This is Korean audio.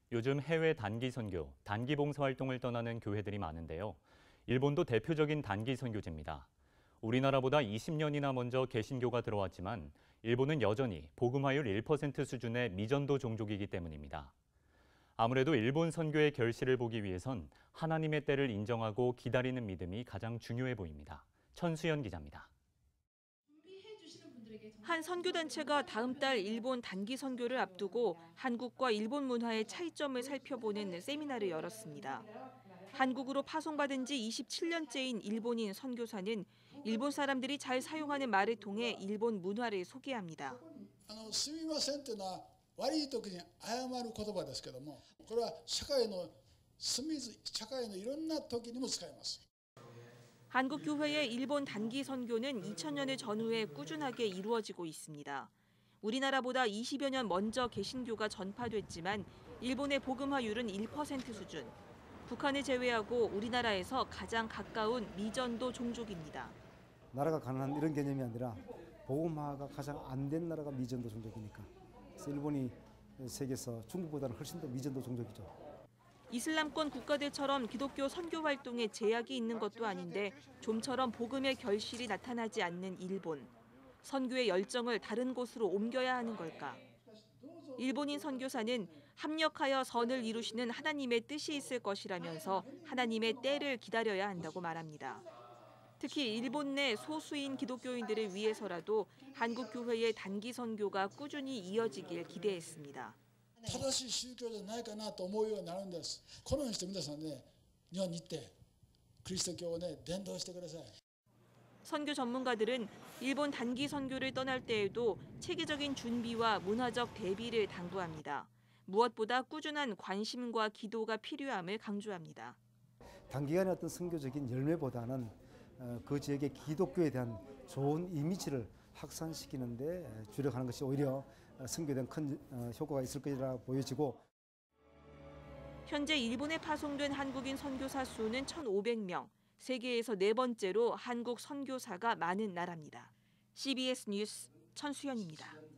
요즘 해외 단기 선교, 단기 봉사 활동을 떠나는 교회들이 많은데요. 일본도 대표적인 단기 선교지입니다. 우리나라보다 20년이나 먼저 개신교가 들어왔지만 일본은 여전히 복음화율 1% 수준의 미전도 종족이기 때문입니다. 아무래도 일본 선교의 결실을 보기 위해선 하나님의 때를 인정하고 기다리는 믿음이 가장 중요해 보입니다. 천수연 기자입니다. 한 선교단체가 다음 달 일본 단기 선교를 앞두고 한국과 일본 문화의 차이점을 살펴보는 세미나를 열었습니다. 한국으로 파송받은 지 27년째인 일본인 선교사는 일본 사람들이 잘 사용하는 말을 통해 일본 문화를 소개합니다. すみませんというのは悪い時に謝る言葉ですけども、これは社会のいろんな時にも使えます。 한국 교회의 일본 단기 선교는 2000년을 전후해 꾸준하게 이루어지고 있습니다. 우리나라보다 20여 년 먼저 개신교가 전파됐지만 일본의 복음화율은 1% 수준. 북한을 제외하고 우리나라에서 가장 가까운 미전도 종족입니다. 나라가 가난한 이런 개념이 아니라 복음화가 가장 안 된 나라가 미전도 종족이니까. 그래서 일본이 세계에서 중국보다는 훨씬 더 미전도 종족이죠. 이슬람권 국가들처럼 기독교 선교 활동에 제약이 있는 것도 아닌데 좀처럼 복음의 결실이 나타나지 않는 일본. 선교의 열정을 다른 곳으로 옮겨야 하는 걸까? 일본인 선교사는 합력하여 선을 이루시는 하나님의 뜻이 있을 것이라면서 하나님의 때를 기다려야 한다고 말합니다. 특히 일본 내 소수인 기독교인들을 위해서라도 한국 교회의 단기 선교가 꾸준히 이어지길 기대했습니다. 正しい宗教じゃないかなと思うようになるんです。このようにして皆さんね、日本に行ってキリスト教をね伝道してください。 선교 전문가들은 일본 단기 선교를 떠날 때에도 체계적인 준비와 문화적 대비를 당부합니다. 무엇보다 꾸준한 관심과 기도가 필요함을 강조합니다. 단기간의 어떤 선교적인 열매보다는 그 지역의 기독교에 대한 좋은 이미지를 확산시키는 데 주력하는 것이 오히려 선교에 대한 큰 효과가 있을 것이라 보여지고. 현재 일본에 파송된 한국인 선교사 수는 1,500명, 세계에서 네 번째로 한국 선교사가 많은 나라입니다. CBS 뉴스 천수연입니다.